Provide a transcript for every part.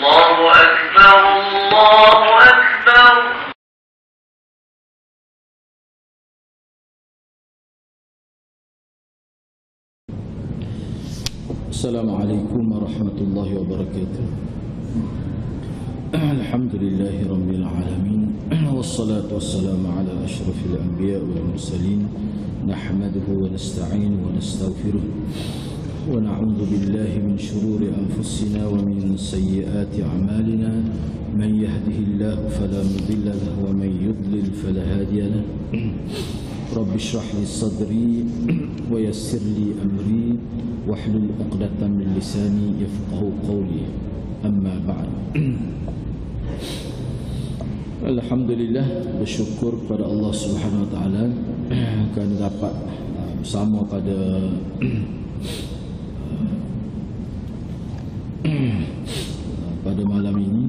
Assalamualaikum warahmatullahi wabarakatuh. Alhamdulillahi rabbil alamin. Wassalatu wassalamu ala asyrafil anbiya wal mursalin. Nahmaduhu wa nasta'in wa nastaghfiruh. Wa na'udzu billahi min shururi anfusina wa min sayyiati a'malina. Man yahdihillahu fala mudilla lahu wa man yudlil fala hadiya lahu. Rabbi shrah li sadri wa yassir li amri wahlul 'uqdatam min lisani yafqahu qawli. Amma ba'd. Alhamdulillah, bersyukur kepada Allah Subhanahu wa taala kerana dapat bersama pada malam ini.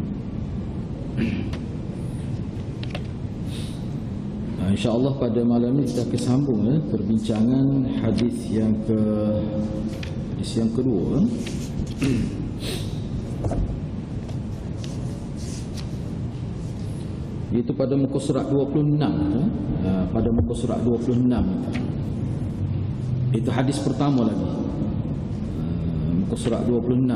InsyaAllah pada malam ini kita akan sambung perbincangan hadis yang kedua. Iaitu pada muka surat 26. Pada muka surat 26 itu hadis pertama lagi. Muka surat 26.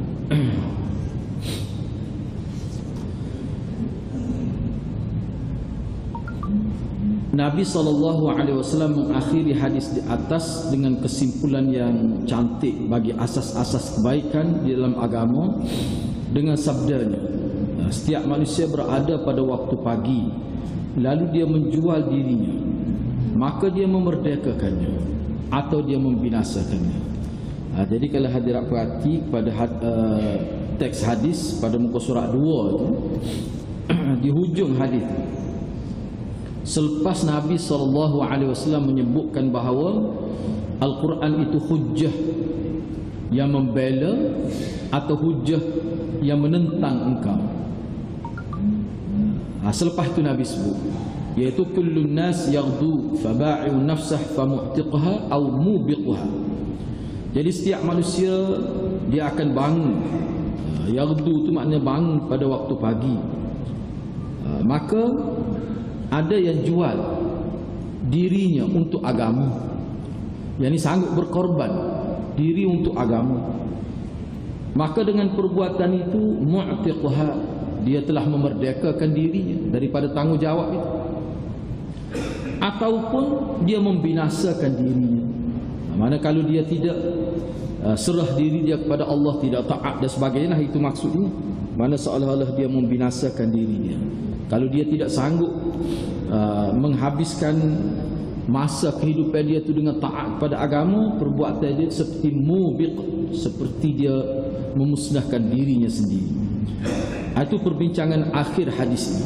Nabi SAW mengakhiri hadis di atas dengan kesimpulan yang cantik bagi asas-asas kebaikan di dalam agama dengan sabdanya, setiap manusia berada pada waktu pagi, lalu dia menjual dirinya, maka dia memerdekakannya atau dia membinasakannya. Jadi kalau hadirat perhati pada teks hadis pada muka surat 2 itu, di hujung hadis, selepas Nabi SAW menyebutkan bahawa Al-Quran itu hujjah yang membela atau hujjah yang menentang engkau. Selepas itu Nabi sebut, iaitu kullun nas yaghdu faba'i'u nafsah famu'tiqha aw mubiqha. Jadi setiap manusia dia akan bangun. Yaghdu itu maknanya bangun pada waktu pagi. Maka ada yang jual dirinya untuk agama, yang ini sanggup berkorban diri untuk agama, maka dengan perbuatan itu mu'tiqha, dia telah memerdekakan dirinya daripada tanggungjawab itu, ataupun dia membinasakan dirinya. Mana kalau dia tidak serah diri dia kepada Allah, tidak taat dan sebagainya, itu maksudnya. Mana seolah-olah dia membinasakan dirinya. Kalau dia tidak sanggup menghabiskan masa kehidupan dia itu dengan taat pada agama, perbuatan dia seperti mubiq, seperti dia memusnahkan dirinya sendiri. Itu perbincangan akhir hadis ini.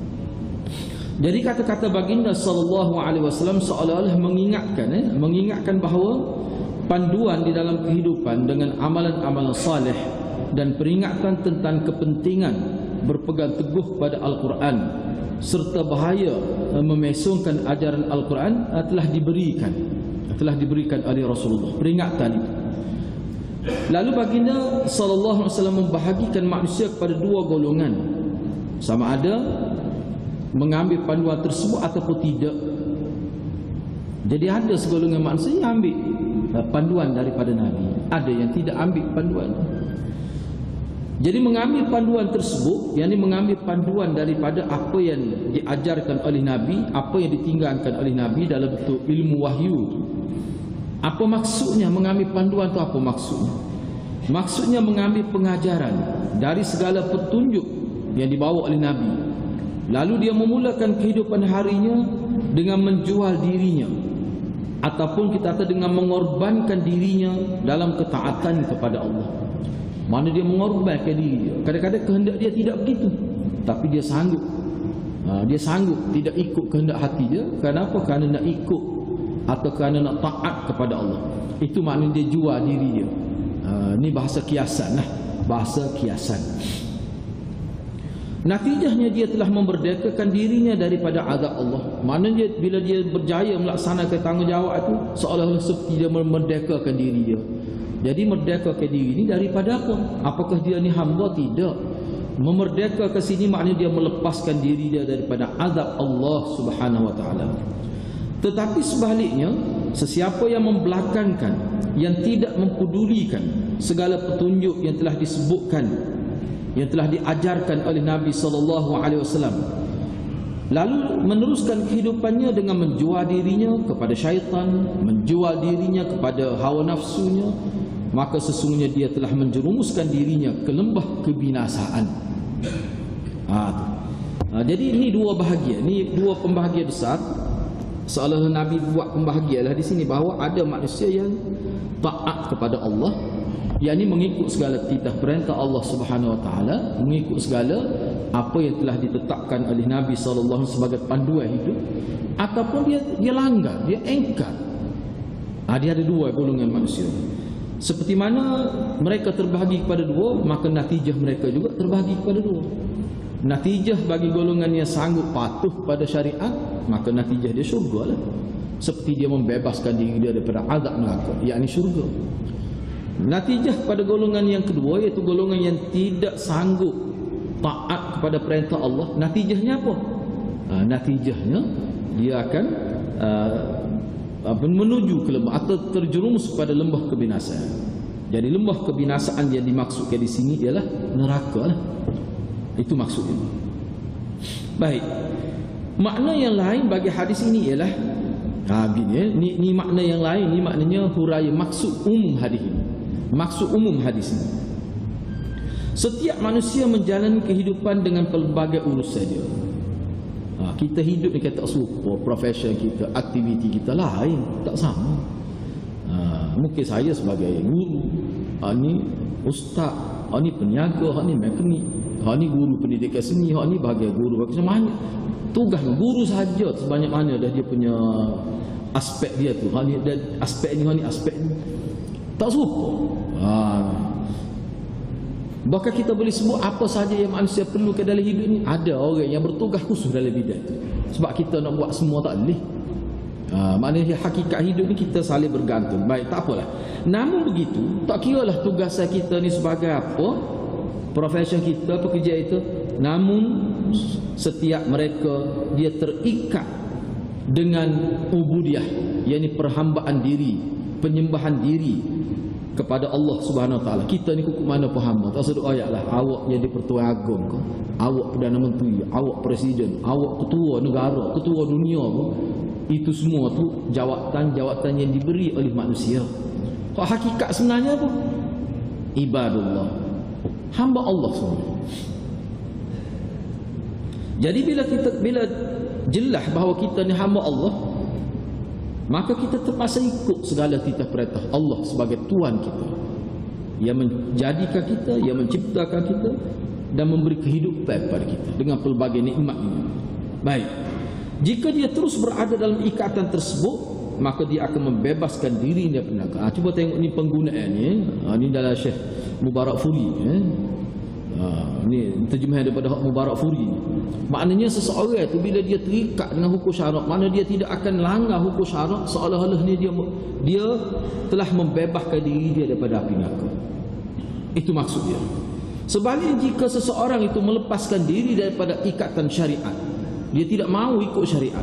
Jadi kata-kata baginda SAW seolah-olah mengingatkan bahawa panduan di dalam kehidupan dengan amalan-amalan saleh dan peringatan tentang kepentingan berpegang teguh pada Al-Quran serta bahaya memesongkan ajaran Al-Quran telah diberikan oleh Rasulullah, peringatan itu. Lalu baginda sallallahu alaihi wasallam membahagikan manusia kepada dua golongan, sama ada mengambil panduan tersebut ataupun tidak. Jadi ada segolongan manusia yang ambil panduan daripada Nabi, ada yang tidak ambil panduan. Jadi mengambil panduan tersebut, yakni mengambil panduan daripada apa yang diajarkan oleh Nabi, apa yang ditinggalkan oleh Nabi dalam bentuk ilmu wahyu. Apa maksudnya mengambil panduan itu? Apa maksudnya? Maksudnya mengambil pengajaran dari segala petunjuk yang dibawa oleh Nabi. Lalu dia memulakan kehidupan harinya dengan menjual dirinya, ataupun kita kata dengan mengorbankan dirinya dalam ketaatan kepada Allah. Mana dia mengorbankan diri dia. Kadang-kadang kehendak dia tidak begitu, tapi dia sanggup. Dia sanggup tidak ikut kehendak hati dia. Kenapa? Kerana nak ikut atau kerana nak taat kepada Allah. Itu maknanya dia jual diri dia. Ini bahasa kiasan lah. Bahasa kiasan. Natijahnya dia telah memerdekakan dirinya daripada azab Allah. Maknanya bila dia berjaya melaksanakan tanggungjawab itu, seolah-olah seperti dia memerdekakan diri dia. Jadi merdekakan diri ini daripada apa? Apakah dia ni hamba? Tidak. Memerdekakan sini maknanya dia melepaskan diri dia daripada azab Allah Subhanahu wa taala. Tetapi sebaliknya, sesiapa yang membelakangkan, yang tidak mempedulikan segala petunjuk yang telah disebutkan, yang telah diajarkan oleh Nabi sallallahu alaihi wasallam, lalu meneruskan kehidupannya dengan menjual dirinya kepada syaitan, menjual dirinya kepada hawa nafsunya, maka sesungguhnya dia telah menjerumuskan dirinya ke lembah kebinasaan. Jadi ini dua bahagian, ini dua pembahagian besar. Seolah Nabi buat pembahagianlah di sini bahawa ada manusia yang taat kepada Allah, yakni mengikut segala titah perintah Allah Subhanahu wa taala, mengikut segala apa yang telah ditetapkan oleh Nabi sallallahu alaihi wasallam sebagai panduan hidup, ataupun dia langgar, dia engkar. Dia ada dua golongan manusia. Seperti mana mereka terbahagi kepada dua, maka natijah mereka juga terbahagi kepada dua. Natijah bagi golongan yang sanggup patuh pada syariat, maka natijah dia syurga lah. Seperti dia membebaskan diri dia daripada azab neraka, yakni syurga. Natijah pada golongan yang kedua, iaitu golongan yang tidak sanggup taat kepada perintah Allah, natijahnya apa? Natijahnya dia akan menuju ke lembah atau terjerumus pada lembah kebinasaan. Jadi lembah kebinasaan yang dimaksudkan di sini ialah neraka lah. Itu maksudnya. Baik. Makna yang lain bagi hadis ini ialah ni makna yang lain, ni maknanya huraian maksud umum hadis ini. Maksud umum hadis ini, setiap manusia menjalani kehidupan dengan pelbagai urusan dia. Kita hidup ni kata serupa, profession kita, aktiviti kita lain, tak sama. Mungkin saya sebagai guru, ni ustaz, ni peniaga, ni mekanik, ni guru pendidikan seni, ni bahagian guru macam mana. Tugas guru saja sebanyak mana dah dia punya aspek dia tu. Ni aspek ni, aspek ni. Tak serupa. Bahkan kita boleh sebut apa sahaja yang manusia perlukan dalam hidup ni. Ada orang yang bertugas khusus dalam bidang itu. Sebab kita nak buat semua tak boleh. Maknanya hakikat hidup ni kita saling bergantung. Baik, tak apalah. Namun begitu, tak kiralah tugasan kita ni sebagai apa, profession kita, pekerja itu. Namun setiap mereka dia terikat dengan ubudiyah, yakni perhambaan diri, penyembahan diri kepada Allah Subhanahu wa taala. Kita ni kuku mana faham? Tak sedut ayatlah awak jadi pertuan agong ke, awak perdana menteri, awak presiden, awak ketua negara, ketua dunia ke. Itu semua tu jawatan-jawatan yang diberi oleh manusia. Kok hakikat sebenarnya apa? Ibadullah, hamba Allah semua. Jadi bila jelas bahawa kita ni hamba Allah, maka kita terpaksa ikut segala titah perintah Allah sebagai Tuhan kita, yang menjadikan kita, yang menciptakan kita dan memberi kehidupan kepada kita dengan pelbagai nikmat ini. Baik, jika dia terus berada dalam ikatan tersebut, maka dia akan membebaskan diri dia daripada neraka. Cuba tengok ni penggunaannya. Ini dalam Syekh Mubarak Furi. Ni terjemahan daripada Mubarak Furi. Maknanya seseorang itu bila dia terikat dengan hukum syarak, mana dia tidak akan langgar hukum syarak, seolah-olah ni dia telah membebaskan diri dia daripada api neraka. Itu maksud dia. Sebaliknya, jika seseorang itu melepaskan diri daripada ikatan syariat, dia tidak mahu ikut syariat,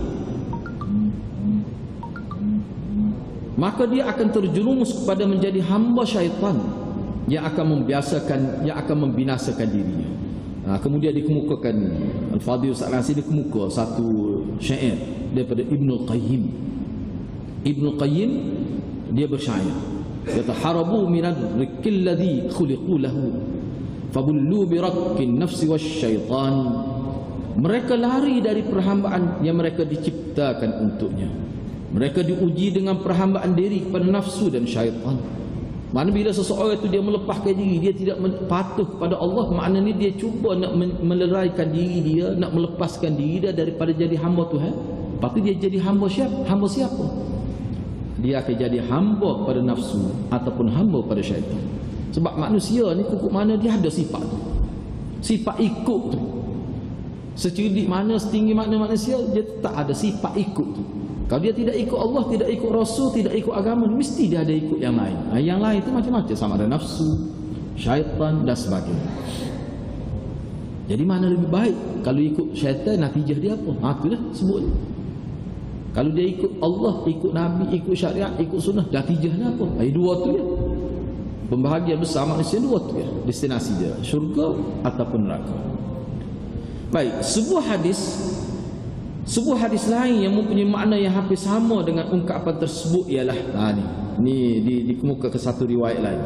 maka dia akan terjerumus kepada menjadi hamba syaitan yang akan membinasakan dirinya. Kemudian dikemukakan Al-Fadhil Sa'lasi dikemuka satu syair daripada Ibnul Qayyim. Ibnul Qayyim dia bersyair, kata harabu minad rikil ladzi khuliqu lahu fabullu bi rakkin nafsi wasyaitan. Mereka lari dari perhambaan yang mereka diciptakan untuknya. Mereka diuji dengan perhambaan diri kepada nafsu dan syaitan. Mana bila seseorang itu dia melepaskan diri, dia tidak patuh kepada Allah, maknanya dia cuba nak meleraikan diri dia, nak melepaskan diri dia daripada jadi hamba Tuhan. Lepas tu dia jadi hamba siapa? Hamba siapa? Dia akan jadi hamba pada nafsu ataupun hamba pada syaitan. Sebab manusia ni kukuh mana dia ada sifat tu, sifat ikut tu. Secerdik mana, setinggi mana manusia, dia tak ada sifat ikut tu. Kalau dia tidak ikut Allah, tidak ikut Rasul, tidak ikut agama, mesti dia ada ikut yang lain. Yang lain itu macam-macam, sama ada nafsu, syaitan dan sebagainya. Jadi mana lebih baik? Kalau ikut syaitan, natijah dia apa? Itulah sebut. Kalau dia ikut Allah, ikut Nabi, ikut syariat, ikut sunnah, natijahnya apa? Dua tu ya. Pembahagian besar manusia dua tu ya. Destinasi dia, syurga ataupun neraka. Baik, sebuah hadis lain yang mempunyai makna yang hampir sama dengan ungkapan tersebut ialah ni dikemukakan ke satu riwayat lain.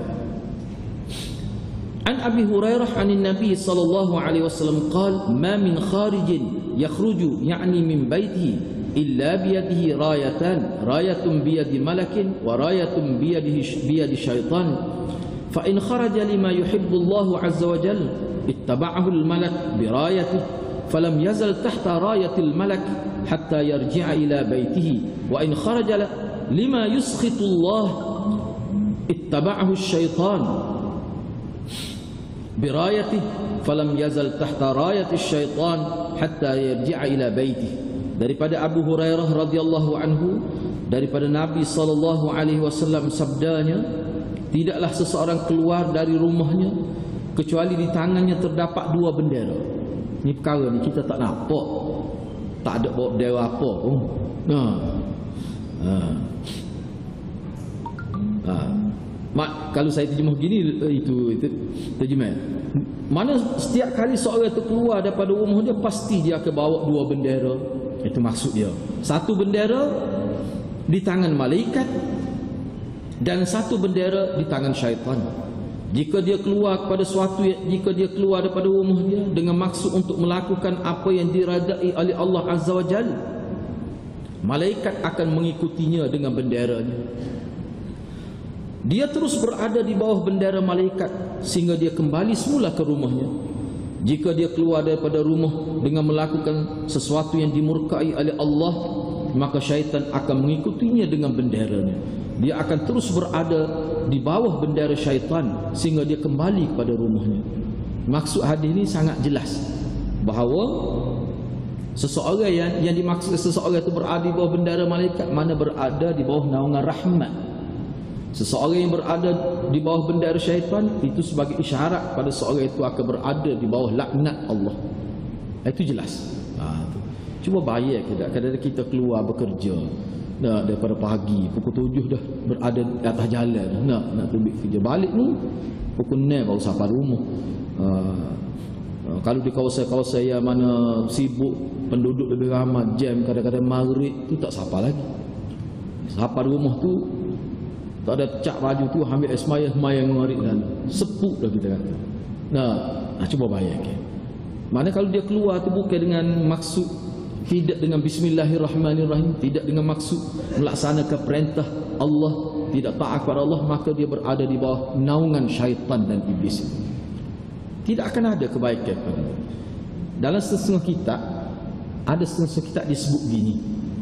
An Abi Hurairah anin Nabi sallallahu alaihi wasallam qala ma min kharijin yakhruju ya'ni min baitihi illa biyadihi rayatun biyadi malakin wa rayatun biyadi syaitan fa in kharaja lima yuhibbu Allah azza wa jalla ittaba'ahu al-malak bi rayatihi فلم يزل تحت راية الملك حتى يرجع إلى بيته وإن خرج لما يسخط الله اتبعه الشيطان برايته فلم يزل تحت راية الشيطان حتى يرجع إلى بيته. Daripada Abu Hurairah radhiyallahu anhu, daripada Nabi sallallahu alaihi wasallam sabdanya, tidaklah seseorang keluar dari rumahnya kecuali di tangannya terdapat dua bendera. Ni perkara ni kita tak nampak, tak ada bawa bendera apa pun. Kalau saya terjemah gini, itu terjemah. Mana setiap kali seorang itu keluar daripada rumah dia, pasti dia akan bawa dua bendera. Itu maksud dia. Satu bendera di tangan malaikat dan satu bendera di tangan syaitan. Jika dia keluar daripada rumah dia dengan maksud untuk melakukan apa yang diradai oleh Allah Azza wa Jalla, malaikat akan mengikutinya dengan benderanya. Dia terus berada di bawah bendera malaikat sehingga dia kembali semula ke rumahnya. Jika dia keluar daripada rumah dengan melakukan sesuatu yang dimurkai oleh Allah, maka syaitan akan mengikutinya dengan benderanya. Dia akan terus berada di bawah bendera syaitan sehingga dia kembali kepada rumahnya. Maksud hadis ini sangat jelas bahawa seseorang yang dimaksud seseorang itu berada di bawah bendera malaikat, mana berada di bawah naungan rahmat. Seseorang yang berada di bawah bendera syaitan, itu sebagai isyarat pada seorang itu akan berada di bawah laknat Allah. Itu jelas. Cuba bayar kadang-kadang kita keluar bekerja, daripada pagi pukul 7 dah berada di atas jalan, nak pergi kerja, balik ni pukul 6 baru sampai rumah. Kalau di kawasan-kawasan yang mana sibuk, penduduk lebih ramai, jam, kadang-kadang maghrib tu tak sampai lagi. Sampai rumah tu tak ada cak baju tu, ambil semayang maghrib dan sepuk dah kita kata. Cuba bayangkan. Mana kalau dia keluar tu bukan dengan maksud, tidak dengan bismillahirrahmanirrahim, tidak dengan maksud melaksanakan perintah Allah, tidak taat kepada Allah, maka dia berada di bawah naungan syaitan dan iblis. Tidak akan ada kebaikan pada dia. Dalam setengah kitab, ada setengah kitab disebut gini.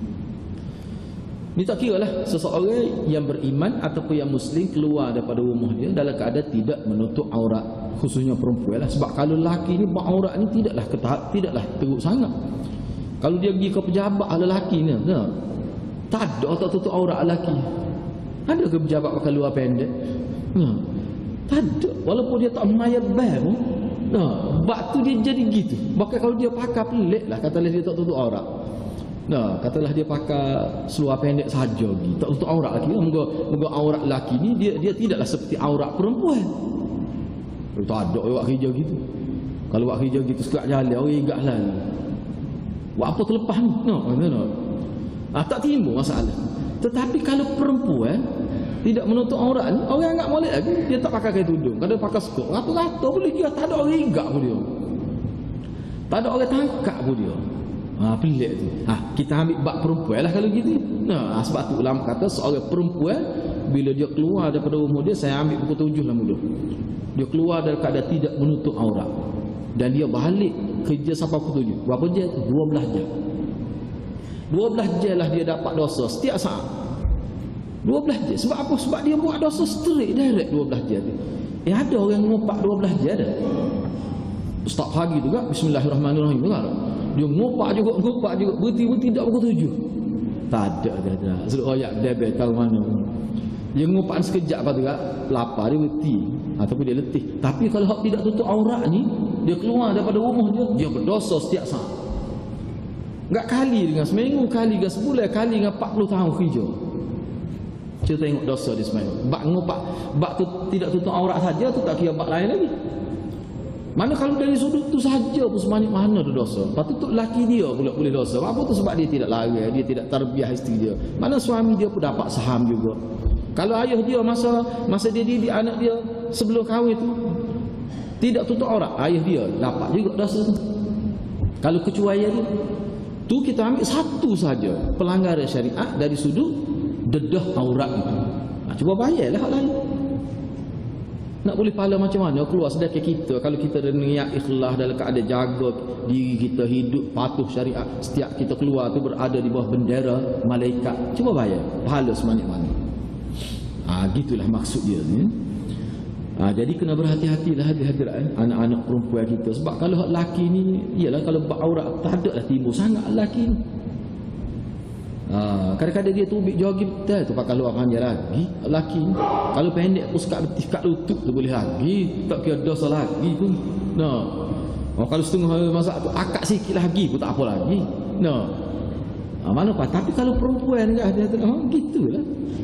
Ini tak kira lah seseorang yang beriman ataupun yang muslim keluar daripada rumah dia dalam keadaan tidak menutup aurat, khususnya perempuan lah. Sebab kalau lelaki ni buat aurat ni tidaklah teruk sangat. Kalau dia pergi ke pejabat lelaki ni, tak ada tak tutup aurat lelaki. Ada ke pejabat pakai luar pendek? Tak ada. Walaupun dia tak mayat pun, bak tu dia jadi gitu. Bahkan kalau dia pakai pelik lah, katalah dia tak tutup aurat. Katalah dia pakai seluar pendek saja gitu, tak tutup aurat lelaki. Moga aurat lelaki ni dia tidaklah seperti aurat perempuan. Tak ada orang buat kerja gitu. Kalau buat kerja gitu sekat jalan, orang ingat lah. Buat apa terlepas ni? Tak timbul masalah. Tetapi kalau perempuan tidak menutup aurat ni, orang anggap molek lagi. Dia tak pakai tudung, kadang pakai skort, rata-rata boleh dia, tak ada orang ingat pun dia, tak ada orang tangkap pun dia. Pelik tu. Kita ambil bab perempuan lah kalau gitu. Sebab tu ulama kata seorang perempuan bila dia keluar daripada rumah dia, saya ambil pukul 7 lah mula. Dia keluar dari keadaan tidak menutup aurat dan dia balik kerja sampai pukul 7. Berapa jam? 12 jam. 12 jam lah dia dapat dosa setiap saat. 12 jam. Sebab apa? Sebab dia buat dosa straight direct 12 jam tu. Ada orang ngopak 12 jam dah. Ustaz pagi tu kan, bismillahirrahmanirrahim tu kan. Dia ngopak juga, berhenti tak pukul 7. Tak ada dia. Suruh royak debel tahu mana. Dia ngupak sekejap lepas tu kan, lapar dia berhenti ataupun dia letih. Tapi kalau hak tidak tutup aurat ni, dia keluar daripada rumah dia berdosa setiap saat. Enggak kali dengan seminggu, kali dengan sebulan, kali dengan 40 tahun kerja. Kita tengok dosa dia semua. Bak ngupak, bak tu tidak tutup aurat saja tu tak kira bak lain lagi. Mana kalau dari sudut tu saja pun sebanyak mana tu dosa. Lepas tu laki dia pula boleh dosa. Apa tu sebab dia tidak lari, dia tidak terbiah isteri dia. Mana suami dia pun dapat saham juga. Kalau ayah dia masa dia didik anak dia sebelum kahwin tu tidak tutup aurat, ayah dia dapat juga dosa tu. Kalau kecuali tu kita ambil satu saja pelanggaran syariat dari sudut dedah aurat itu. Cuba bayarlah hak lain. Nak boleh pahala macam mana keluar sedekah kita kalau kita ada niat ikhlas dalam keadaan jaga diri kita hidup patuh syariat, setiap kita keluar tu berada di bawah bendera malaikat. Cuba bayar pahala sebanyak mana. Gitulah maksud dia ni. Jadi kena berhati-hatilah hadirat anak-anak perempuan kita. Sebab kalau hak lelaki ni, ialah kalau aurat tak ada lah timbul sangat lelaki ni. Kadang-kadang dia tubik jogging betul tu pakai luar panjang lagi lelaki ni. Kalau pendek pun sekat betis kat lutut tu boleh lagi, tak kira dosa lagi tu. Kalau setengah masak tu akak sikit lagi pun tak apa lagi. Mana apa? Tapi kalau perempuan ni ada gitulah.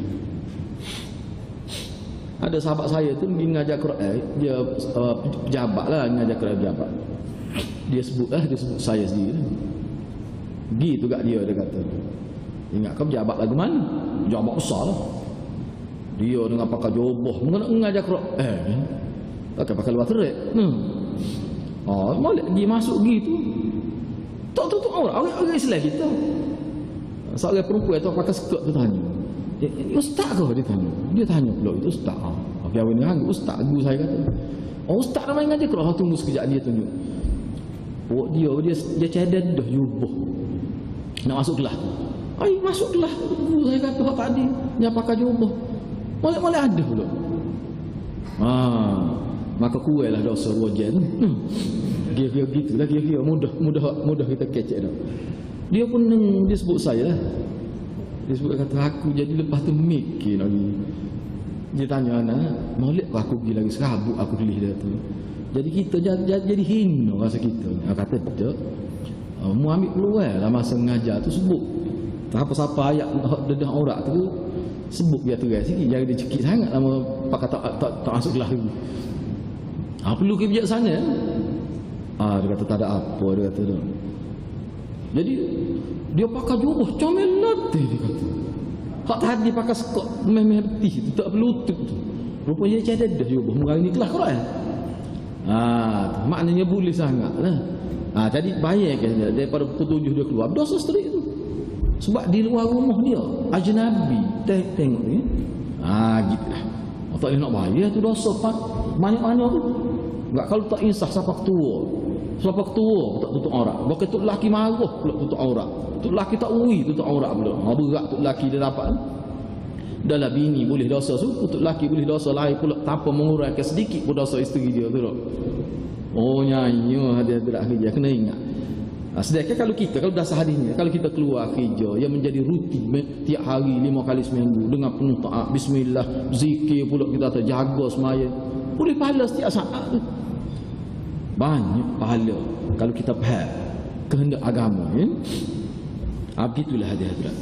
Ada sahabat saya tu mengajar Quran, dia pejabat lah, mengajar Quran pejabat. Dia sebut saya sendiri. Gitu kat dia kata. Ingat kau pejabat lagu mana? Pejabat besar lah. Dia dengan pakai joboh mengajar Quran. Pakai luar terik. Boleh pergi masuk gitu. Tak tutup orang Islam kita. Seorang perempuan tu pakai skirt tu tanya. Ustaz kau dia tanya. Dia tanya pula itu ustaz. Okey awak ni hantu ustaz guru saya kata. Ustaz nama ngaji Quran tunggu sekejap dia tunjuk. Dia cadar dah yubuh. Nak masuk kelas tu. Masuk kelas guru saya kata hak tadi yang pakai jubah. Boleh ada pula. Maka kuailah dosa wajan. Kira-kira gitulah kira-kira mudah kita kecek dah. Dia pun dia sebut saya lah. Dia sebut kata aku jadi lepas tu mikir lagi. Dia tanya anak, molek aku pergi lagi serabut aku pilih dia tu. Jadi kita jadi hina rasa kita. Kata tak. Mu ambil peluang lah masa mengajar tu sebut. Tak apa-apa ayat dedah aurat tu sebut biar tegas sikit. Jangan dia cekik sangat lama pakai tak masuk kelas lagi. Perlu ke bijaksana. Dia kata tak ada apa dia kata tu. Jadi dia pakai jubah comel latih dia kata. Hak tadi pakai skot memeh betih tu tak berlutut tu. Rupanya dia cadar dah jubah murah ni kelas Quran. Maknanya boleh sangatlah. Jadi bayarkan daripada pukul 7 dia keluar dosa strik tu. Sebab di luar rumah dia ajnabi tengok ni. Gitulah. Tak boleh nak bayar tu dosa banyak-banyak tu. Enggak kalau tak insaf siapa ketua. Siapa ketua tak tutup aurat. Bukan tu lelaki marah pula tutup aurat. Tu lelaki tak ui tutup aurat pula. Berat tu lelaki dia dapat. Dalam bini boleh dosa tu, tu lelaki boleh dosa lain pula tanpa mengurangkan sedikit pun dosa isteri dia tu. Nyanyi hadiah kerja kena ingat. Sedangkan kalau dasar hadis ni, kalau kita keluar kerja yang menjadi rutin tiap hari 5 kali seminggu dengan penuh taat, bismillah, zikir pula kita terjaga semaya, boleh pahala setiap saat tu. Banyak pahala kalau kita faham kehendak agama ya. Begitulah hadirat.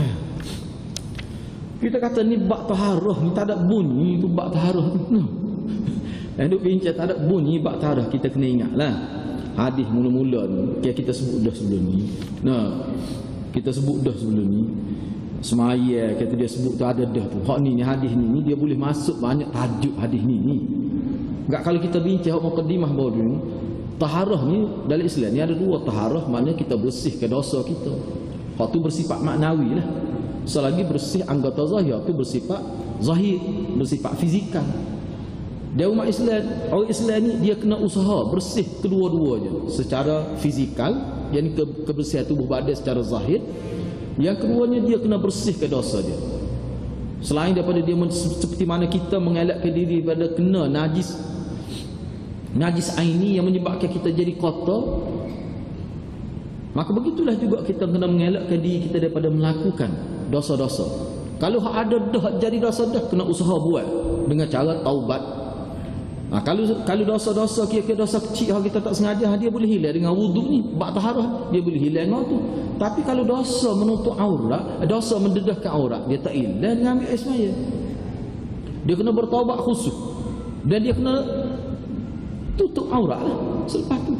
Kita kata ni bab taharah ni tak ada bunyi tu bab taharah tu. Duk bincang tak ada bunyi bab taharah kita kena ingatlah. Hadis mula-mula ni kita sebut dah sebelum ni. Kita sebut dah sebelum ni. Semaya kata dia sebut tu ada dah tu. Hak ni hadis ni dia boleh masuk banyak tajuk hadis ni. Enggak kalau kita bincang hak mukadimah baru ni. Taharah ni dalam Islam ni ada dua taharah, maknanya kita bersihkan dosa kita. Hak tu bersifat maknawi lah. Selagi bersih anggota zahir tu bersifat zahir, bersifat fizikal. Dia umat Islam, orang Islam ni dia kena usaha bersih kedua-duanya secara fizikal, yang kebersihan tubuh badan secara zahir. Yang keduanya dia kena bersihkan dosa dia. Selain daripada dia seperti mana kita mengelakkan diri daripada kena najis aini yang menyebabkan kita jadi kotor. Maka begitulah juga kita kena mengelakkan diri kita daripada melakukan dosa-dosa. Kalau ada dah jadi dosa dah, kena usaha buat dengan cara taubat. Kalau dosa-dosa kira-kira dosa kecil kita tak sengaja, dia boleh hilang dengan wuduk ni, bak taharah, dia boleh hilang dengan tu. Tapi kalau dosa menutup aurat, dosa mendedahkan aurat, dia tak hilang dengan ambil air semaya. Dia kena bertaubat khusus. Dan dia kena tutup aurat lah selepas tu.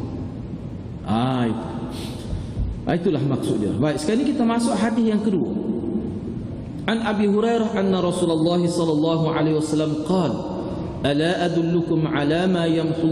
Itulah maksud dia. Baik, sekarang ni kita masuk hadis yang kedua. An Abi Hurairah anna Rasulullah sallallahu alaihi wasallam qala ألا أدلكم على ما يمحو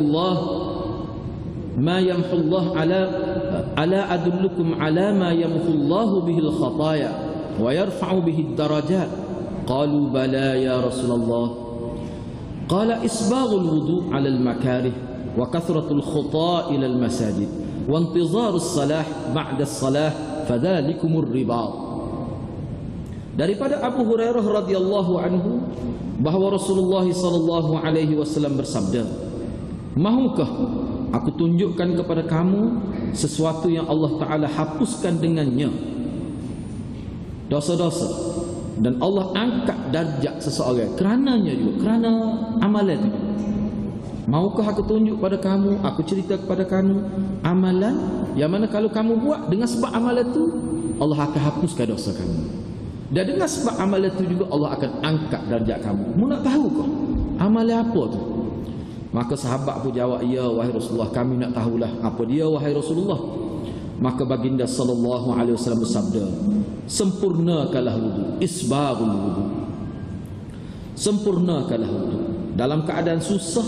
الله ألا أدلكم على ما يمحو الله به الخطايا ويرفع به الدرجات قالوا بلى يا رسول الله قال إسباغ الوضوء على المكاره وكثرة الخطى إلى المساجد وانتظار الصلاة بعد الصلاة فذلكم الرباط. Daripada Abu Hurairah radhiyallahu anhu bahawa Rasulullah sallallahu alaihi wasallam bersabda, "Mahukah aku tunjukkan kepada kamu sesuatu yang Allah Taala hapuskan dengannya dosa-dosa dan Allah angkat darjat seseorang kerananya juga, kerana amalan itu. Maukah aku tunjuk pada kamu, aku cerita kepada kamu amalan yang mana kalau kamu buat dengan sebab amalan itu Allah akan hapuskan dosa kamu. Dan dengan sebab amalan itu juga Allah akan angkat darjat kamu. Mu nak tahu kah amalan apa tu?" Maka sahabat pun jawab, "Ya wahai Rasulullah, kami nak tahulah apa dia wahai Rasulullah." Maka baginda sallallahu alaihi wasallam bersabda, "Sempurnakanlah wudu, isbaghul wudu." Sempurnakanlah wudu dalam keadaan susah,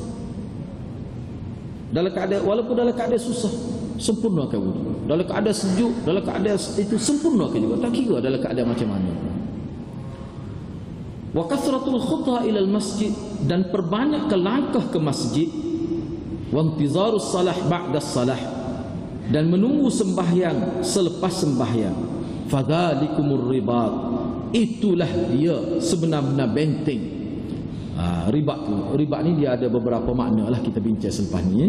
walaupun dalam keadaan susah, sempurnakan wudu. Dalam keadaan sejuk, dalam keadaan itu sempurnakan juga, tak kira dalam keadaan macam mana. Wa kasratul khuta ila al-masjid, dan perbanyakkan langkah ke masjid. Wa intizarus salah ba'da salah, dan menunggu sembahyang selepas sembahyang. Fadzalikumur ribat, itulah dia sebenar-benar benteng. Ribat ni dia ada beberapa makna lah, kita bincang selepas ni.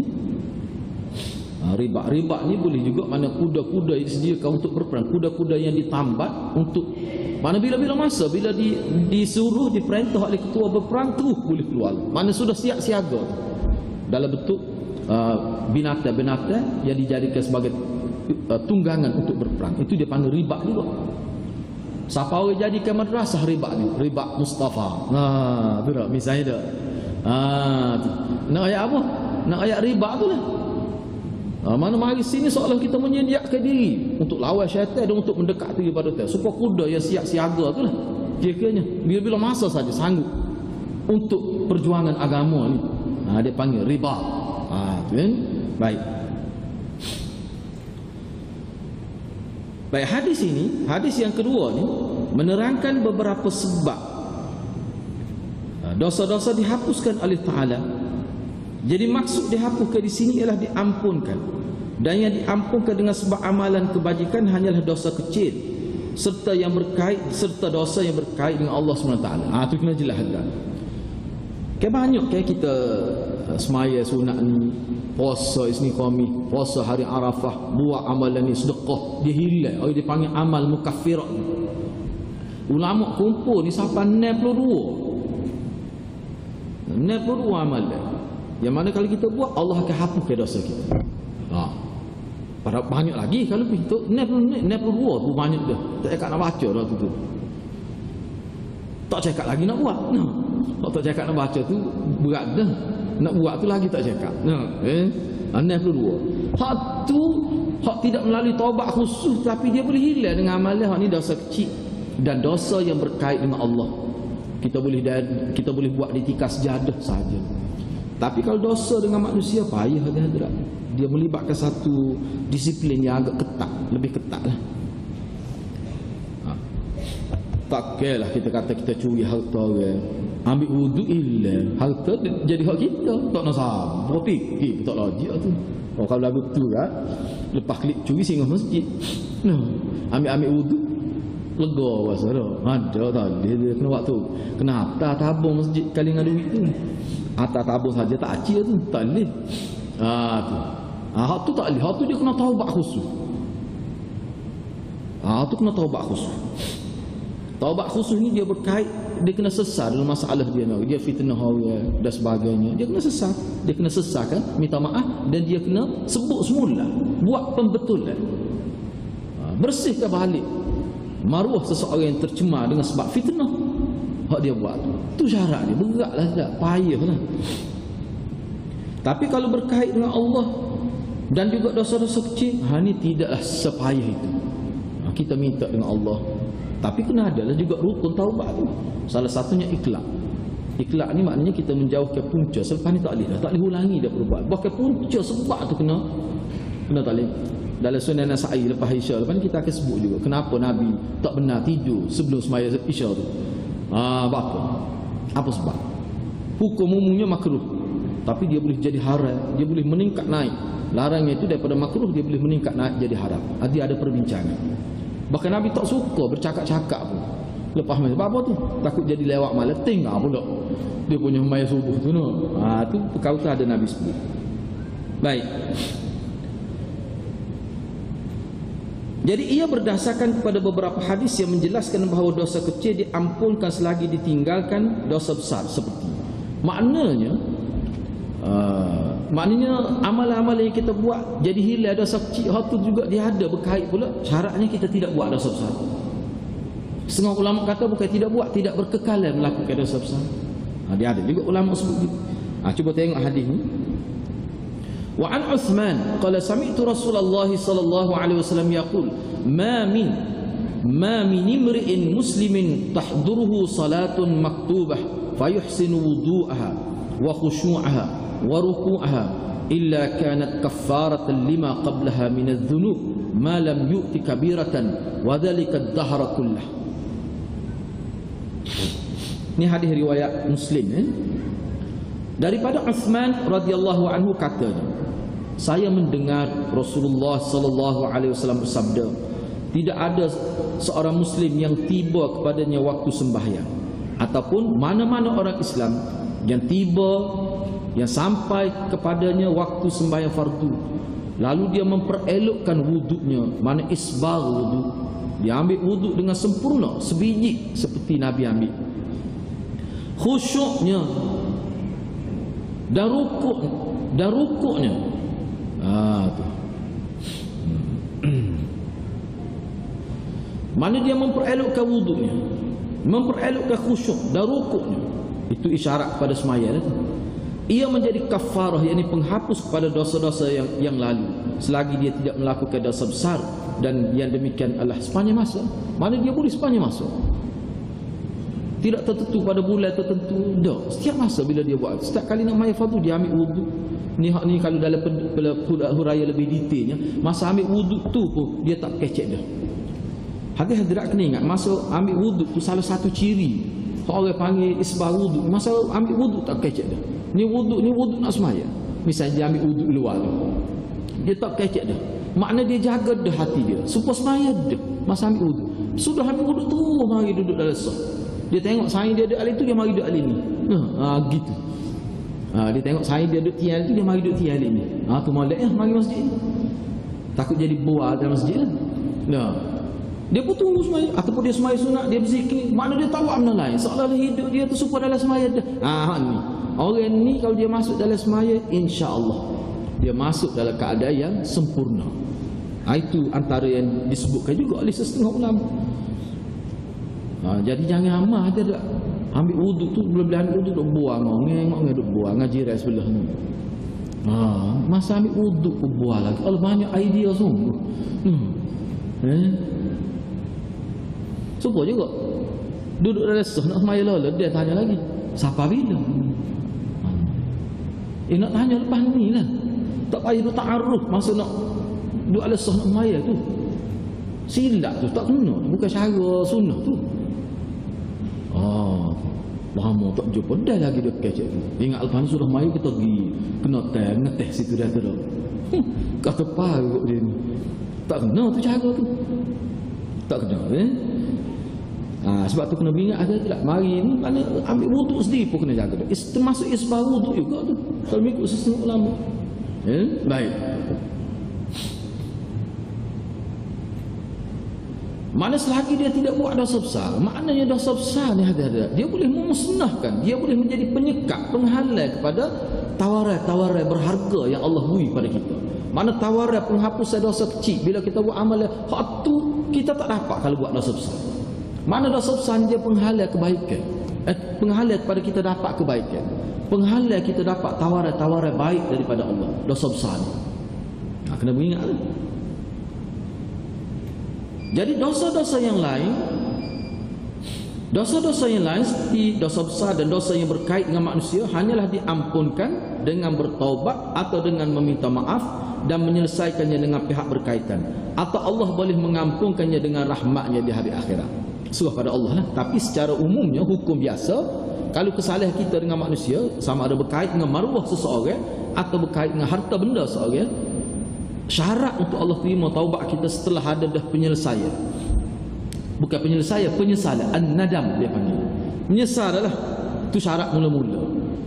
Ribat ni boleh juga mana kuda-kuda yang disediakan untuk berperang, kuda-kuda yang ditambat untuk mana bila-bila masa bila disuruh diperintah oleh ketua berperang terus boleh keluar, mana sudah siap siaga dalam bentuk binatang-binatang yang dijadikan sebagai tunggangan untuk berperang. Itu dia panggil ribat juga. Siapa orang jadikan madrasah ribat ni, ribat Mustafa. Tu dah misalnya dah. Tu. Nak ayat apa? Nak ayat ribat tu lah. Mana mari sini seolah kita menyediakan diri untuk lawan syaitan dan untuk mendekati kepada Tuhan. Supaya kuda yang siap siaga tu lah. Kira-kiranya bila-bila masa saja sanggup untuk perjuangan agama ni. Dia panggil ribat. Tu kan? Baik. Baik, hadis ini, hadis yang kedua ni menerangkan beberapa sebab dosa-dosa dihapuskan oleh Ta'ala. Jadi maksud dihapuskan di sini ialah diampunkan. Dan yang diampunkan dengan sebab amalan kebajikan hanyalah dosa kecil serta dosa yang berkait dengan Allah SWT. Itu kena jelas dah. Banyak kita semaya sunat ni, puasa istiqamah, puasa hari Arafah, buat amalan ni sedekah, dia hilang. Dia panggil amal mukaffirat. Ulama kumpul ni sampai 62 amalan. Yang mana kalau kita buat, Allah akan hapuskan dosa kita. Pada banyak lagi kalau itu 62 tu banyak dah. Tak cakap nak baca dah tu. Tak cakap lagi nak buat. Tak cakap nak baca tu berat dah. Nak buat tu lagi tak cakap. 62. Hak tu hak tidak melalui taubat khusus, tapi dia boleh hilang dengan amalan. Hak ni dosa kecil dan dosa yang berkait dengan Allah. Kita boleh buat di tikas sejadah saja. Tapi kalau dosa dengan manusia, payah dia. Dia melibatkan satu disiplin yang agak ketat, lebih ketat lah. Tak kira kita kata kita curi harta orang, ambil wuduk hilang, harta jadi hak kita, tak nak sabar fikir, tak logik tu. Kalau lagu tu kan, lepas klik curi singgah masjid, ambil wuduk, lega rasa dah. Ada tak? Dia kena waktu, kena atas tabung masjid kali dengan duit tu. Atas tabung saja tak acik tu, tak boleh. Tu. Hak tu tak boleh. Hak tu dia kena taubat khusus. Tu kena taubat khusus. Taubat khusus ni dia berkait, dia kena sesat dalam masalah dia fitnah orang dan sebagainya. Dia kena sesat, dia kena sesatkan, minta maaf, dan dia kena sebut semula, buat pembetulan. Bersihkan balik maruah seseorang yang tercemar dengan sebab fitnah hak dia buat. Tu syarat dia, beratlah, tak payahlah. Tapi kalau berkait dengan Allah dan juga dosa-dosa kecil, ni tidaklah sepayah itu. Kita minta dengan Allah. Tapi kena adalah juga rukun taubat tu. Salah satunya ikhlas. Ikhlas ni maknanya kita menjauhkan punca. Selepas ni tak boleh dah, tak boleh ulangi dah perbuatan. Bahkan punca sebab tu kena tak boleh. Dalam Sunan Nasa'i lepas Isya, lepas ni kita akan sebut juga kenapa Nabi tak benar tidur sebelum sembahyang Isya tu. Apa sebab? Hukum umumnya makruh, tapi dia boleh jadi haram, dia boleh meningkat naik. Larangnya itu daripada makruh, dia boleh meningkat naik jadi haram. Dia ada perbincangan. Bahkan Nabi tak suka bercakap-cakap pun lepas main. Sebab apa tu? Takut jadi lewat malam, tinggal pula dia punya sembahyang subuh tu. Tu perkara tu ada Nabi sebut. Baik. Jadi ia berdasarkan kepada beberapa hadis yang menjelaskan bahawa dosa kecil diampunkan selagi ditinggalkan dosa besar seperti. Maknanya amalan-amalan yang kita buat jadi hilang dosa kecil, itu juga dia ada berkait pula syaratnya kita tidak buat dosa besar. Setengah ulama kata bukan tidak buat, tidak berkekalan melakukan dosa besar. Dia ada juga ulama sebut gitu. Cuba tengok hadis ni. Wa an Uthman qala sami'tu Rasulullah sallallahu alaihi wasallam yaqul ma min imri'in muslimin tahduruhu salatun maktubah fayuhsinu wudu'aha wa khushu'aha wa ruku'aha illa kanat kaffaratan lima qablaha min adh-dhunub ma lam yu'ti kabiratan wa dhalika ad-dahra kullah. Ini hadis riwayat Muslim daripada Uthman radhiyallahu anhu katanya, saya mendengar Rasulullah sallallahu alaihi wasallam bersabda, tidak ada seorang muslim yang tiba kepadanya waktu sembahyang ataupun mana-mana orang Islam yang sampai kepadanya waktu sembahyang fardu lalu dia memperelokkan wuduknya, mana isbagh wuduk, dia ambil wuduk dengan sempurna sebiji seperti Nabi ambil, khusyuknya dan rukuknya. Mana dia memperelokkan wuduknya, memperelokkan khusyuk dan rukuknya, itu isyarat kepada sembahyang. Ia menjadi kafarah, yakni penghapus kepada dosa-dosa yang lalu selagi dia tidak melakukan dosa besar, dan yang demikian adalah sepanjang masa. Mana dia boleh sepanjang masa, tidak tertentu pada bulan tertentu, setiap masa bila dia buat. Setiap kali nak mayat fardu dia ambil wuduk. Ni kalau dalam huraya lebih detailnya, masa ambil wuduk tu pun dia tak kecek dah. Hadirat kena ingat, masa ambil wuduk tu salah satu ciri orang panggil isbah wuduk. Masa ambil wuduk tak kecek dah. Ni wuduk nak sembahyang. Misalnya dia ambil wuduk luar tu, dia tak kecek dah. Makna dia jaga dah hati dia supaya sembahyang dah. Masa ambil wuduk, sudah ambil wuduk tu mari duduk dalam sah. Dia tengok saing dia ada alih tu, dia mari duduk alih ni. Gitu. Dia tengok saing dia duduk tiang tu, dia mari duduk tiang alih ni. Tu molek mari masjid. Takut jadi buah dalam masjid kan. Dia pun tunggu sembahyang, ataupun dia sembahyang sunat, dia berzikir, makna dia tahu amal lain, seolah-olah hidup dia tu supaya dalam sembahyang dah. Ni orang ni kalau dia masuk dalam sembahyang, insya-Allah dia masuk dalam keadaan yang sempurna. Itu antara yang disebutkan juga oleh setengah ulama. Jadi jangan amal dia tak ambil wuduk tu, bila-bila ambil wuduk duk buang, duk buang ngaji rai sebelah ni. Masa ambil wuduk pun buang lagi. Allah banyak idea sungguh. Suka juga duduk dalam sah nak sembahyang lola, dia tanya lagi siapa bila. Nak tanya lepas ni lah, tak payah duduk ta'aruf masa nak duduk dalam sah nak sembahyang tu. Silap tu tak kena, bukan cara sunnah tu. Lama tak jumpa, dah lagi dia kecek tu. Ingat lepas ni sudah mayu kita pergi kena ngeteh situ dah teruk. Kata paruk dia ni, tak kena tu cara tu, tak kena. Sebab tu kena ingat ada tak, mari ni mana ambil wuduk sendiri pun kena jaga. Termasuk isbah wuduk juga tu kalau ikut setengah ulama. Baik. Mana selagi dia tidak buat dosa besar, maknanya dosa besar ni ada. Dia boleh memusnahkan, dia boleh menjadi penyekat, penghalang kepada tawaran-tawaran berharga yang Allah beri pada kita. Mana tawaran penghapusan dosa kecil, bila kita buat amalan hak tu kita tak dapat kalau buat dosa besar. Mana dosa besar dia penghalang kebaikan, penghalang kepada kita dapat kebaikan, penghalang kita dapat tawaran-tawaran baik daripada Allah. Dosa besar ni kena beringat tu. Jadi dosa-dosa yang lain seperti dosa besar dan dosa yang berkait dengan manusia hanyalah diampunkan dengan bertaubat atau dengan meminta maaf dan menyelesaikannya dengan pihak berkaitan, atau Allah boleh mengampunkannya dengan rahmatnya di hari akhirat. Serah pada Allah lah. Tapi secara umumnya hukum biasa, kalau kesalahan kita dengan manusia sama ada berkait dengan maruah seseorang atau berkait dengan harta benda seseorang, syarat untuk Allah terima taubat kita setelah ada dah penyelesaian. Bukan penyelesaian, penyesalan. An-nadam dia panggil. Menyesal adalah tu syarat mula-mula.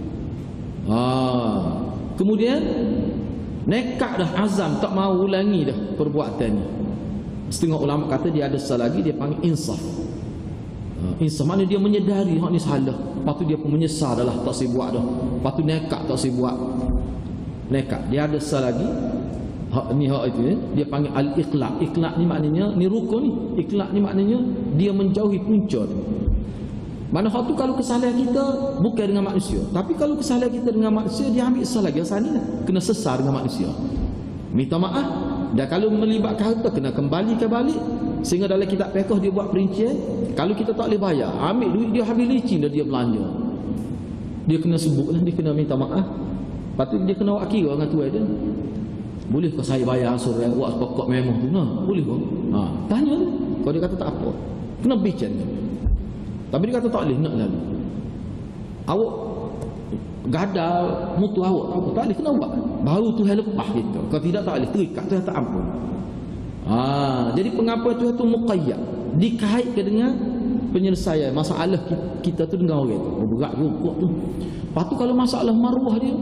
Kemudian nekat dah, azam tak mau ulangi dah perbuatan ni. Setengah ulama kata dia ada salah lagi, dia panggil insaf. Insaf mana dia menyedari hak ni salah, lepas tu dia pun menyesal dah tak si buat dah. Lepas tu nekat tak si buat. Nekat dia ada salah lagi. Hak ni hak itu dia panggil al-iqla'. Iqla' ni maknanya ni rukun ni. Iqla' ni maknanya dia menjauhi punca tu. Mana hak tu kalau kesalahan kita bukan dengan manusia, tapi kalau kesalahan kita dengan manusia dia ambil salah lagi asal ni kena sesar dengan manusia. Minta maaf, dan kalau melibatkan harta kena kembalikan balik. Sehingga dalam kitab fiqh dia buat perincian, kalau kita tak boleh bayar, ambil duit dia habis licin dah dia belanja. Dia kena sebutlah, dia kena minta maaf. Lepas tu dia kena buat kira dengan tuan dia. Boleh ke saya bayar surat buat pokok memo tu? Boleh ke? Tanya tu. Kalau dia kata tak apa, kena bincang. Tapi dia kata tak boleh, nak lalu. Awak gadah mutu awak tak apa, tak boleh, kena buat. Baru Tuhan lepas kita. Kalau tidak tak boleh, terikat Tuhan tak ampun. Jadi pengakuan Tuhan tu muqayyad, dikaitkan dengan penyelesaian masalah kita tu dengan orang tu. Berat juga tu. Lepas tu kalau masalah maruah dia,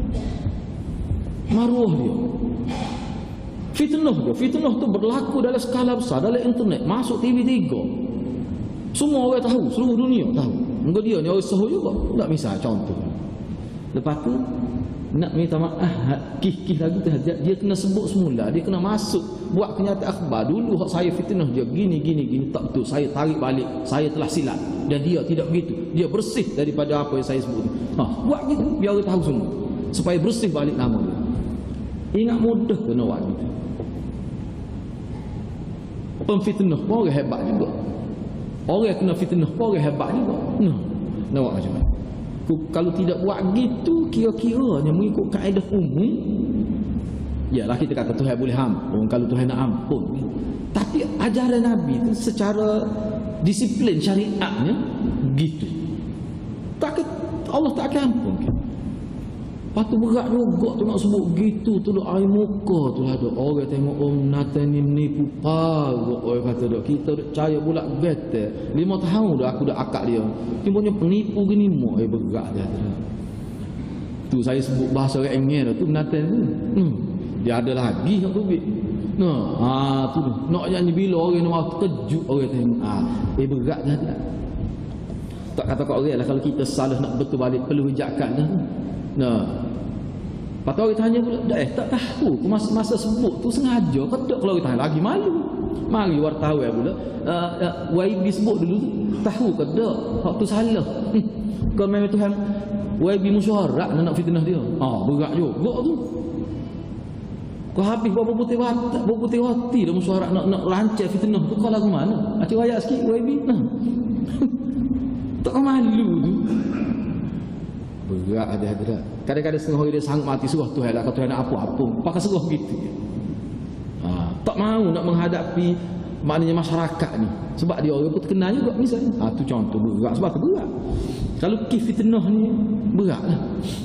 fitnah tu berlaku dalam skala besar, dalam internet, masuk TV3, semua orang tahu, seluruh dunia tahu. Enggak dia ni orang sahur juga. Tak misal contoh, lepas tu nak minta maaf, kih lagi tu, dia kena sebut semula, dia kena masuk buat kenyataan akhbar dulu. Hak saya fitnah dia gini tak betul, saya tarik balik, saya telah silap, dan dia tidak begitu, dia bersih daripada apa yang saya sebut. Buat gitu biar orang tahu semua, supaya bersih balik nama dia. Ingat mudah kena buat gitu. Pemfitnah pun orang hebat juga. Orang yang kena fitnah pun orang hebat juga. Nak buat macam mana? Kalau tidak buat gitu, kira-kiranya mengikut kaedah umum, yalah kita kata Tuhan boleh ampun kalau Tuhan nak ampun. Tapi ajaran Nabi tu secara disiplin syariatnya gitu. Allah tak akan ampun. Lepas tu berat juga tu nak sebut gitu tu, air muka tu ada. Orang tengok Nathan ni menipu parut. Orang kata dah, kita dah percaya pula betul. 5 tahun dah aku dah akak dia. Dia punya penipu gini mo. Berat dia tu. Tu saya sebut bahasa orang Engel tu Nathan tu. Dia ada lagi nak duit. Tu nak nyanyi bila orang nak terkejut orang tengok. Berat dia tu. Tak kata kat orang lah, kalau kita salah nak betul balik perlu hijakan dah. Lepas tu orang tanya pula, tak tahu masa sebut tu sengaja ke tak? Kalau orang tanya lagi malu. Mari wartawan pula, YB sebut dulu tahu ke tak? Hak tu salah. Kalau memang Tuhan YB mesyuarat nak fitnah dia, berat juga tu. Kau habis berapa putih hati dah mesyuarat nak lancar fitnah tu, kau lagu mana? Acik rakyat sikit YB. Tak malu tu. Berat ada. Kadang-kadang setengah orang dia sanggup mati suruh Tuhan lah, kalau Tuhan nak apa-apa pakai suruh gitu. Tak mahu nak menghadapi maknanya masyarakat ni, sebab dia orang pun terkenal juga misalnya. Tu contoh berat, sebab tu berat. Kalau fitnah ni berat lah.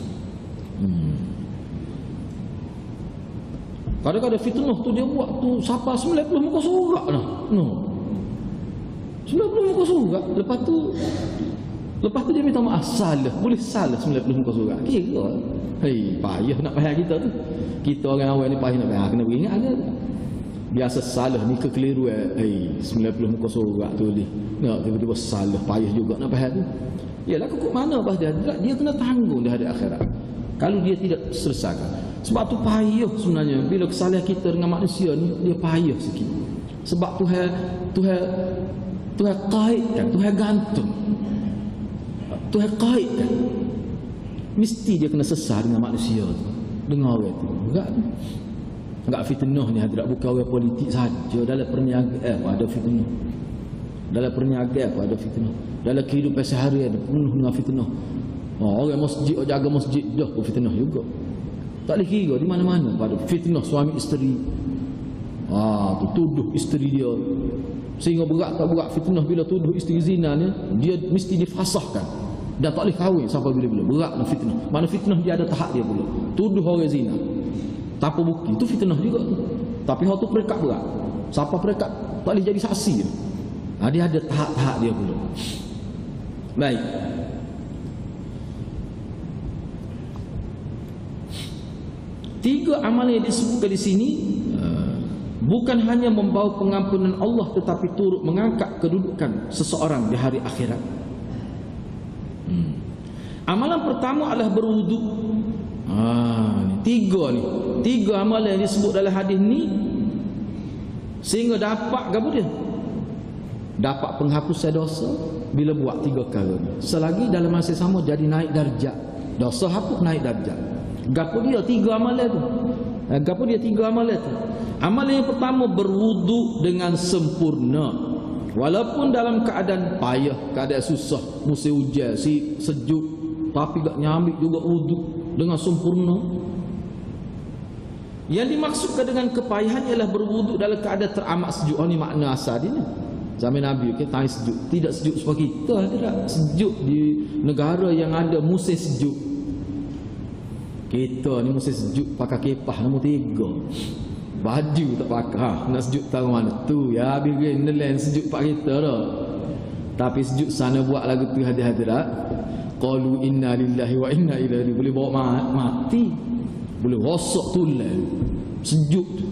Kadang-kadang fitnah tu dia buat tu sampai 90 muka surat lah. 90 muka surat. Lepas tu dia minta maaf, salah. Boleh salah 90 muka surat. Kira payah nak payah kita tu. Kita orang awal ni payah nak payah, kena beringat ada. Biasa salah ni kekeliruan. 90 muka surat tulis. Nak tiba-tiba salah, payah juga nak faham tu. Yalah kok mana bah dia kena tanggung di hari akhirat. Kalau dia tidak selesaikan. Sebab tu payah sebenarnya bila kesalahan kita dengan manusia ni dia payah sikit. Sebab Tuhan kaitkan, Tuhan gantung. Tuhan kaitkan. Mesti dia kena sesat dengan manusia tu. Dengar orang tu. Enggak fitnah ni hadirat, bukan orang politik saja. Dalam perniagaan pun ada fitnah. Dalam perniagaan pun ada fitnah. Dalam kehidupan seharian penuh dengan fitnah. Orang masjid, orang jaga masjid dah pun fitnah juga. Tak boleh kira di mana-mana pada fitnah suami isteri. Tuduh isteri dia. Sehingga berat tak berat fitnah bila tuduh isteri zina ni, dia mesti difasahkan. Dan tak boleh kahwin sampai bila-bila. Beratlah fitnah. Mana fitnah dia ada tahap dia pula. Tuduh orang zina tanpa bukti, itu fitnah juga tu. Tapi hal tu perekat berat. Siapa perekat tak boleh jadi saksi dia. Dia ada tahap-tahap dia pula. Baik. Tiga amalan yang disebutkan di sini bukan hanya membawa pengampunan Allah, tetapi turut mengangkat kedudukan seseorang di hari akhirat. Amalan pertama adalah berwuduk. Tiga amalan yang disebut dalam hadis ni sehingga dapat apa dia? Dapat penghapusan dosa bila buat tiga kali ni. Selagi dalam masa sama jadi naik darjat. Dosa hapus, naik darjat. Gapo dia tiga amalan tu? Gapo dia tiga amalan tu? Amalan yang pertama berwuduk dengan sempurna. Walaupun dalam keadaan payah, keadaan susah, musim hujan, sejuk, tapi tak nyambil juga wuduk dengan sempurna. Yang dimaksudkan dengan kepayahan ialah berwuduk dalam keadaan teramat sejuk. Ini makna asal dia ni. Zaman Nabi kita sejuk. Tidak sejuk seperti kita, tidak sejuk di negara yang ada musim sejuk. Kita ni musim sejuk pakai kepah nombor 3. Baju tak pakai. Nak sejuk tahu mana tu ya, habis Greenland sejuk pak kita dah. Tapi sejuk sana buat lagu tu hadirat. Qalu inna lillahi wa inna ilaihi, boleh bawa mati, boleh rosak tulang, sejuk tu.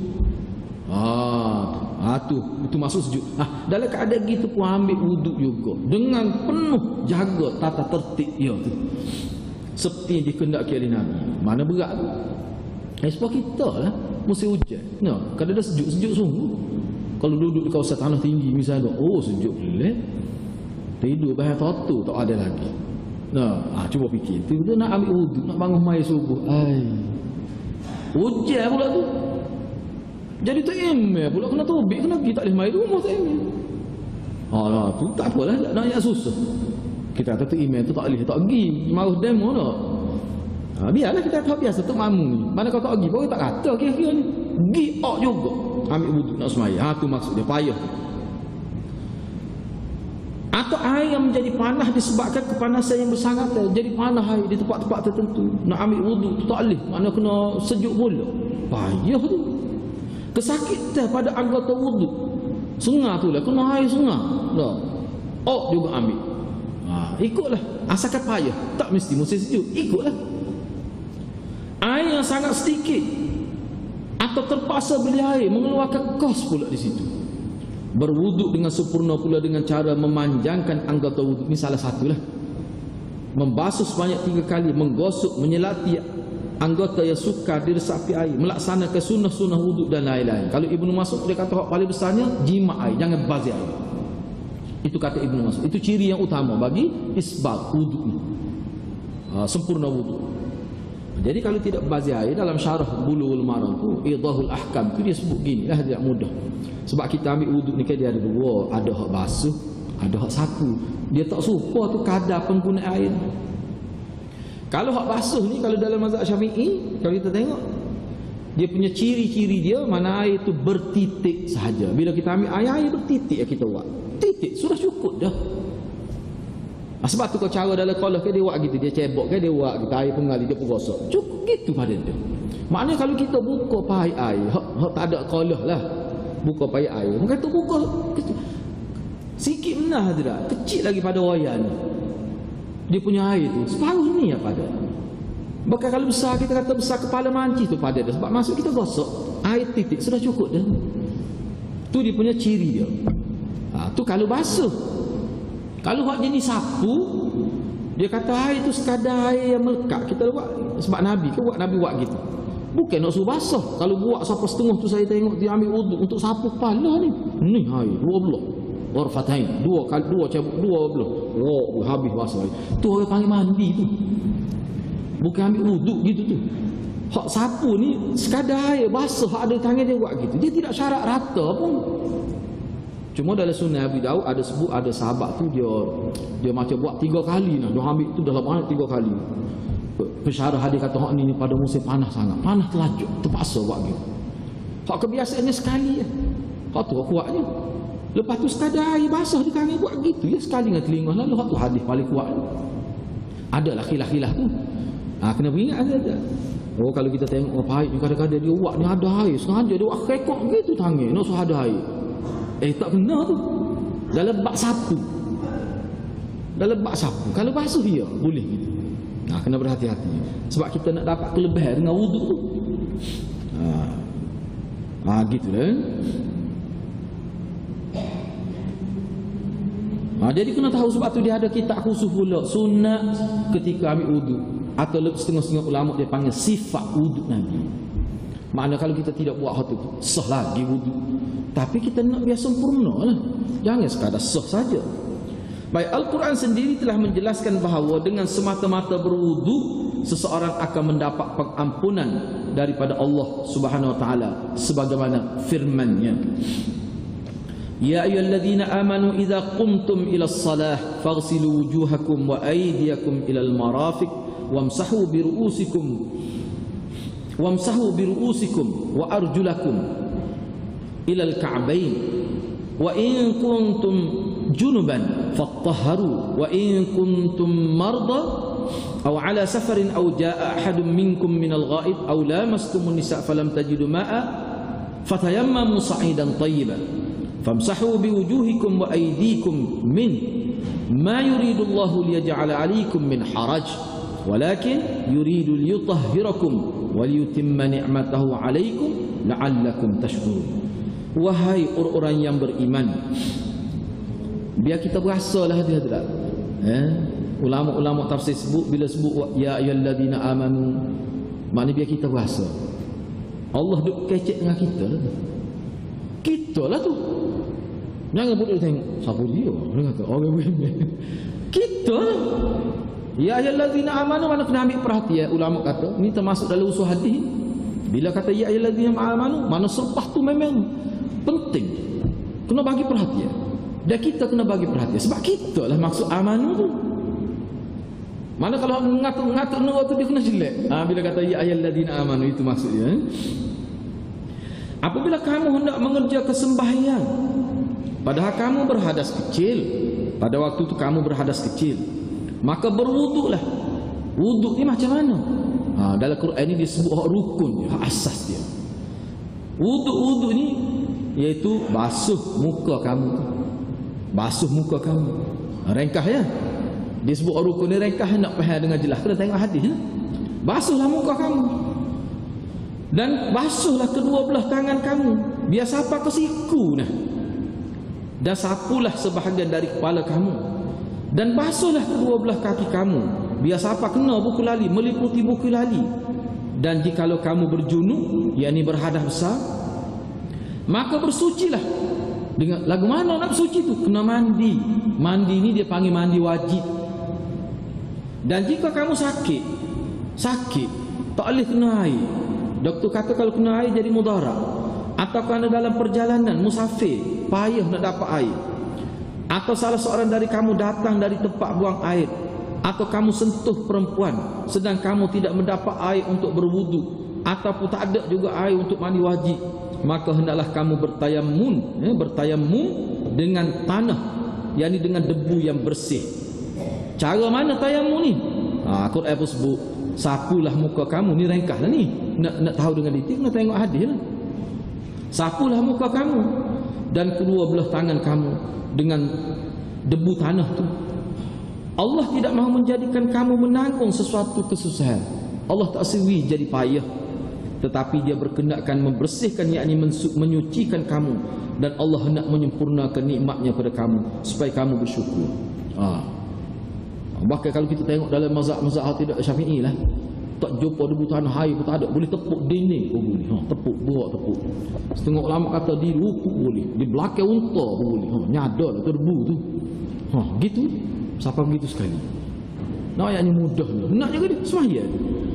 Itu masuk sejuk. Dalam keadaan gitu pun ambil wuduk juga dengan penuh jaga tata tertib dia tu, seperti yang dikehendaki oleh Nabi. Mana berat tu? Sebab kita lah musim hujan. Kadang dah sejuk sungguh. Kalau duduk di kawasan tanah tinggi misalnya, sejuk boleh. Tidur bahan tatu tak ada lagi. Cuba fikir, tu nak ambil wuduk, nak bangun mai subuh. Hujan pula tu. Jadi tak emel pula, kena tobik, kena pergi, tak boleh mai rumah, tak emel. Tu tak apalah, nak yang susah. Kita kata tu email tu tak boleh, tak pergi maruh demo dah. Biarlah kita tahu biasa tu mamu ni. Mana kau tak pergi, baru tak kata kira-kira ni. Pergi juga. Ambil wuduk nak semaya. Tu maksud dia, payah. Atau air yang menjadi panas disebabkan kepanasan yang bersangatan. Jadi panas air di tempat-tempat tertentu. Nak ambil wuduk tu tak boleh. Mana kena sejuk pula. Payah tu. Kesakitan pada anggota wuduk. Sengah tu lah. Kena air sengah. Juga ambil. Ikutlah. Asalkan payah. Tak mesti musim sejuk. Ikutlah. Air yang sangat sedikit atau terpaksa beli air, mengeluarkan kos pula di situ. Berwuduk dengan sempurna pula dengan cara memanjangkan anggota wuduk. Ini salah satulah. Membasuh sebanyak 3 kali, menggosok, menyelati anggota yang sukar diresapi air, melaksanakan sunnah-sunnah wuduk dan lain-lain. Kalau Ibnu Mas'ud dia kata hak paling besarnya jima air, jangan bazir air. Itu kata Ibnu Mas'ud. Itu ciri yang utama bagi isbal wuduk ni. Sempurna wuduk. Jadi kalau tidak bazir air, dalam syarah Bulughul Maram tu, Idahul Ahkam tu dia sebut gini lah, dia mudah. Sebab kita ambil wuduk ni kan dia ada dua, ada hak basuh, ada hak sapu. Dia tak serupa tu kadar penggunaan air. Kalau hak basuh ni, kalau dalam mazhab Syafi'i, kalau kita tengok dia punya ciri-ciri dia, mana air tu bertitik sahaja. Bila kita ambil air bertitik kita buat. Titik sudah cukup dah. Sebab tu kau cara dalam kolah ke dia buat gitu, dia cebok ke dia buat kita air pengali dia pun gosok. Cukup gitu pada dia. Maknanya kalau kita buka pakai air, hak tak ada kolah lah. Buka pakai air. Maka tu buka sikit menah tu dah. Kecil lagi pada wayar ni. Dia punya air tu separuh ni apa ada. Bahkan kalau besar kita kata besar kepala mancis tu pada dia. Sebab masuk kita gosok, air titik sudah cukup dah. Tu dia punya ciri dia. Tu kalau basuh. Kalau hak jenis sapu, dia kata air tu sekadar air yang melekat. Kita buat sebab Nabi ke buat, Nabi buat gitu. Bukan nak suruh basuh. Kalau buat sampai setengah tu saya tengok dia ambil wuduk untuk sapu kepala ni. Ni air 2 belah. Warfatain, 2 cabut 2 belah. Oh, habis basuh air. Tu orang panggil mandi tu. Bukan ambil wuduk gitu tu. Hak sapu ni sekadar air basuh, ada tangan dia buat gitu. Dia tidak syarat rata pun. Cuma dalam sunnah Abu Daud ada sebut ada sahabat tu dia macam buat 3 kali nah. Dia ambil tu dalam banyak 3 kali. Pensyarah hadis kata hak ni pada musim panas sangat. Panas terlajuk, terpaksa buat gitu. Hak kebiasaannya sekali je. Hak tu kuatnya. Lepas tu sekadar air basah di tangan buat gitu ya sekali dengan telinga. Lalu hak tu hadis paling kuat. Adalah khilaf-khilaf tu. Kena ingat ada. Oh kalau kita tengok pahit ni kadang-kadang dia buat ni ada air. Sengaja dia buat rekod gitu tangan. Nak suruh ada air. Tak benar tu. Dalam bak sapu. Dalam bak sapu. Kalau basuh dia boleh gitu. Kena berhati-hati. Sebab kita nak dapat kelebihan dengan wuduk tu. Gitu lah. Jadi kena tahu sebab tu dia ada kitab khusus pula. Sunat ketika ambil wuduk. Atau setengah-setengah ulama dia panggil sifat wuduk Nabi. Maknanya kalau kita tidak buat hal tu, sah lagi wuduk. Tapi kita nak biar sempurna lah. Jangan sekadar sah saja. Baik, Al-Quran sendiri telah menjelaskan bahawa dengan semata-mata berwuduk seseorang akan mendapat pengampunan daripada Allah Subhanahu wa taala sebagaimana firman-Nya. Ya ayyuhalladzina amanu idza qumtum ilas salah faghsilu wujuhakum wa aydiyakum ilal marafiq wamsahu bi ru'usikum wa arjulakum ilal ka'bayn wa in kuntum junuban fattahharu wa in kuntum marda aw ala safarin aw jaa ahadun minkum minal ghaid aw lamastumun nisa falam tajidu ma'a fatayammamu sa'idan tayyiban famsahu biwujuhikum wa aydikum min ma yuridu Allahu liyaj'ala 'alaykum min haraj walakin yuridu liyutahhirakum wa liyutimma ni'matahu 'alaykum la'allakum tashkurun. Wahai orang-orang yang beriman, biar kita berasalah dia tak. Ulama-ulama tafsir sebut bila sebut ya ayyuhalladzina amanu, maknanya biar kita berasa Allah duk kecek dengan kita lah. Kita lah tu. Jangan boleh tengok siapa dia. Dia kata orang beriman. Kita lah. Ya ayyuhalladzina amanu, mana kena ambil perhatian. Ulama kata ni termasuk dalam usul hadis. Bila kata ya ayyuhalladzina amanu, mana selepas tu memang penting. Kena bagi perhatian. Dan kita kena bagi perhatian sebab kita lah maksud amanu tu. Mana kalau ngatur-ngatur nurut tu dia kena jelek. Bila kata ya ayyuhalladzina amanu itu maksudnya. Apabila kamu hendak mengerjakan sembahyang padahal kamu berhadas kecil, pada waktu itu kamu berhadas kecil, maka berwuduklah. Wuduk ni macam mana? Dalam Quran ni disebut hak rukun, hak asas dia. Wuduk ni iaitu basuh muka kamu. Basuh muka kamu. Ringkas ya. Disebut rukun ni ringkas, nak faham dengan jelas kena tengok hadis ya. Basuhlah muka kamu. Dan basuhlah kedua belah tangan kamu. Biar sapa ke siku nah. Dan sapulah sebahagian dari kepala kamu. Dan basuhlah kedua belah kaki kamu. Biar sapa kena buku lali, meliputi buku lali. Dan jikalau kamu berjunub, yakni berhadas besar, maka bersucilah. Dengan lagu mana nak bersuci tu? Kena mandi. Mandi ni dia panggil mandi wajib. Dan jika kamu sakit, tak boleh kena air. Doktor kata kalau kena air jadi mudarat. Atau kerana dalam perjalanan musafir payah nak dapat air, atau salah seorang dari kamu datang dari tempat buang air, atau kamu sentuh perempuan sedang kamu tidak mendapat air untuk berwuduk, ataupun tak ada juga air untuk mandi wajib, maka hendaklah kamu bertayammun dengan tanah, yakni dengan debu yang bersih. Cara mana tayammun ni? Quran pun sebut sapulah muka kamu. Ni ringkas lah ni. Nak tahu dengan detail nak tengok hadis lah. Sapulah muka kamu dan kedua belah tangan kamu dengan debu tanah tu. Allah tidak mahu menjadikan kamu menanggung sesuatu kesusahan. Allah tak sewi jadi payah. tetapi dia berkendakan membersihkan, yakni menyucikan kamu, dan Allah hendak menyempurnakan nikmatnya pada kamu supaya kamu bersyukur. Bahkan kalau kita tengok dalam mazhab tidak Syafi'i lah, tak jumpa debu tanah air pun tak ada, boleh tepuk dinding pun boleh. Tepuk, buat tepuk. Setengah ulama kata di ruku boleh, di belakang unta pun boleh. Nyadar tu debu tu. Gitu. Siapa begitu sekali? Nak ayatnya mudah ni. Nak juga dia sembahyang.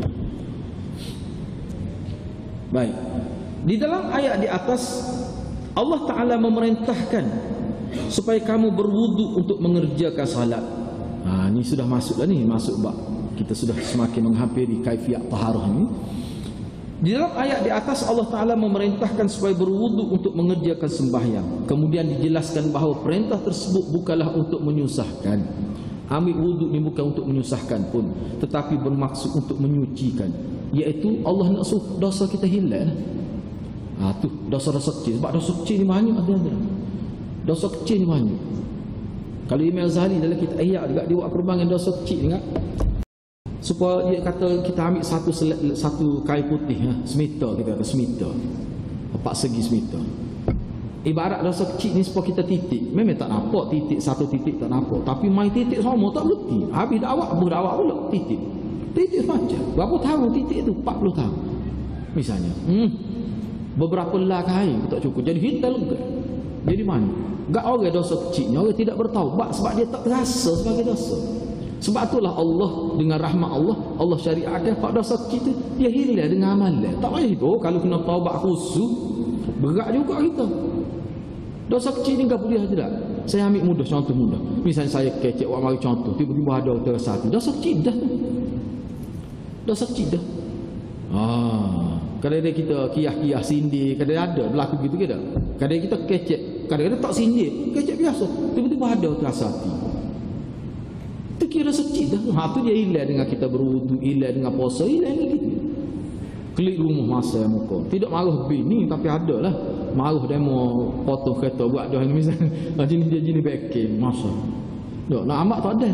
Baik. Di dalam ayat di atas Allah Ta'ala memerintahkan supaya kamu berwudu untuk mengerjakan salat. Ni sudah masuk dah ni, masuk bab. Kita sudah semakin menghampiri kaifiat taharah ni. Di dalam ayat di atas Allah Ta'ala memerintahkan supaya berwudu untuk mengerjakan sembahyang. Kemudian dijelaskan bahawa perintah tersebut bukanlah untuk menyusahkan. Ambil wudu ni bukan untuk menyusahkan pun, tetapi bermaksud untuk menyucikan. Iaitu Allah nak suruh dosa kita hilang. Tu dosa-dosa kecil. Sebab dosa kecil ni banyak ada. Dosa kecil ni banyak. Kalau Imam Ghazali dalam kitab Ihya juga dia buat perbangan dosa kecil ingat. Supaya dia kata kita ambil satu kain putih, semita, kita kata semita, 4 segi semita. Ibarat dosa kecil ni supaya kita titik. Memang tak nampak titik, satu titik tak nampak, tapi main titik sama tak berhenti. Habis dakwah pula titik. Titik macam berapa tahun titik tu? 40 tahun misalnya. Beberapa lah kain tak cukup, jadi hitam juga. Jadi mana? Gak orang dosa kecilnya orang tidak bertaubat sebab dia tak terasa sebagai dosa. Sebab itulah Allah dengan rahmat Allah syariatkan pada dosa kecil tu dia hilang dengan amalan. Tak payah itu kalau kena taubat khusus berat juga kita. Dosa kecil ni enggak boleh tidak. Saya ambil mudah, contoh mudah. Misalnya saya kecek buat mari contoh, tiba-tiba ada terasa hati. Dosa kecil dah. Dosa kecil dah. Kadang-kadang kita kiyah-kiyah sindir, kadang ada berlaku gitu ke tak? Kadang kita kecek, kadang-kadang tak sindir, kecek biasa. Tiba-tiba ada terasa hati. Itu kira sekecil dah. Tu dia hilang dengan kita berwudu, hilang dengan puasa, hilang gitu. Klik rumah masa muka. Tidak marah bini tapi ada lah. Marah demo potong kereta buat dah ni misalnya. Jenis backing masa. Tak nak amak tak ada.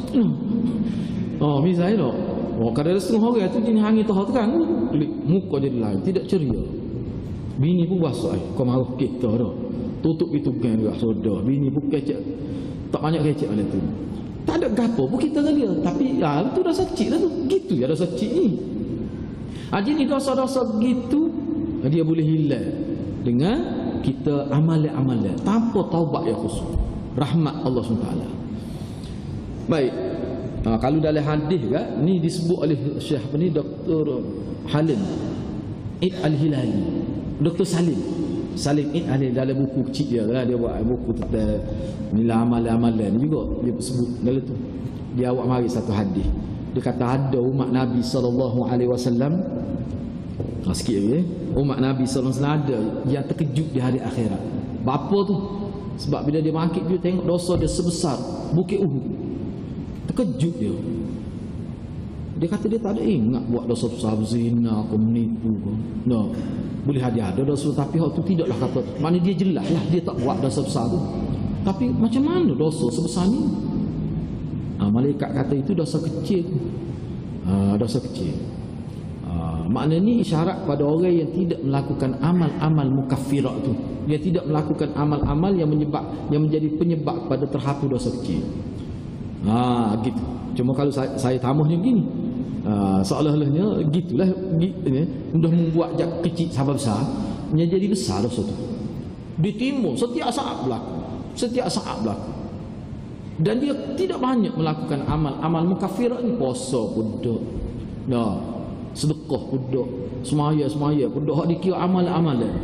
Misalnya tak. Kadang-kadang setengah orang tu jenis hangit tu kan. Klik muka jadi lain, tidak ceria. Bini pun basah. Kau marah kita dah. Tutup itu gang juga sudah. Bini pun kecek. Tak banyak kecek macam tu. Tak ada gapo pun kita dengan dia. Tapi tu dosa kecil lah tu. Gitu ya dosa kecil ni. Jadi dosa-dosa begitu dia boleh hilang dengan kita amalan-amalan tanpa taubat yang khusus. Rahmat Allah SWT. Baik. Kalau dalam hadis kan ni disebut oleh Syekh ni Dr. Halim Id Al-Hilali. Dr. Salim Id Al-Hilali dalam buku kecil dia lah, dia buat buku tentang nilai amalan-amalan ni juga dia sebut dalam tu. Dia awak mari satu hadis. Dia kata ada umat Nabi SAW sikit lagi umat Nabi SAW ada yang terkejut di hari akhirat. Bapa tu sebab bila dia bangkit dia tengok dosa dia sebesar Bukit Uhud. Terkejut dia. Dia kata dia tak ada ingat buat dosa besar, zina, menipu. Boleh ada dosa tapi hal tu tidaklah kata. Mana dia jelas lah dia tak buat dosa besar tu. Tapi macam mana dosa sebesar ni? Malaikat kata itu dosa kecil. Dosa kecil. Maknanya isyarat pada orang yang tidak melakukan amal-amal mukaffirat tu. Dia tidak melakukan amal-amal yang menjadi penyebab pada terhapus dosa kecil. Gitu. Cuma kalau saya tambahnya begini. Seolah-olahnya gitulah mudah membuat kecil sampai besar menjadi besar dosa tu. Ditimbul setiap saat berlaku. Dan dia tidak banyak melakukan amal mukaffirat ni. Puasa pun dak. Sedekah pun dak. Semaya pun dak. Hak dikira amal-amalan.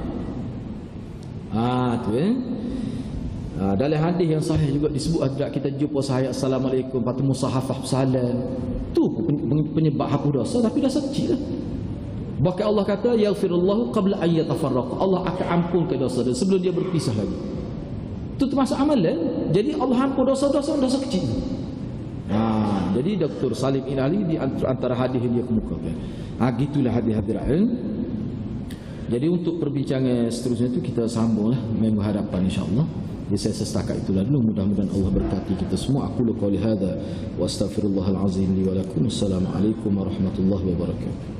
Tu dalam hadis yang sahih juga disebut ada kita jumpa sahih assalamualaikum patu musahafah salam. Tu penyebab hapus dosa tapi dosa kecil lah. Bahkan Allah kata yaghfirullahu qabla an yatafarraqa. Allah akan ampunkan dosa dia sebelum dia berpisah lagi. Itu termasuk amalan. Jadi Allah ampun dosa kecil. Jadi Dr. Salim Inali di antara hadis yang dia kemukakan. Gitulah hadis-hadis. Jadi untuk perbincangan seterusnya itu kita sambunglah minggu hadapan insya-Allah. Jadi saya setakat itulah dulu. Mudah-mudahan Allah berkati kita semua. Aku qouli hadza wa astaghfirullahal azim li wa lakum. Assalamualaikum warahmatullahi wabarakatuh.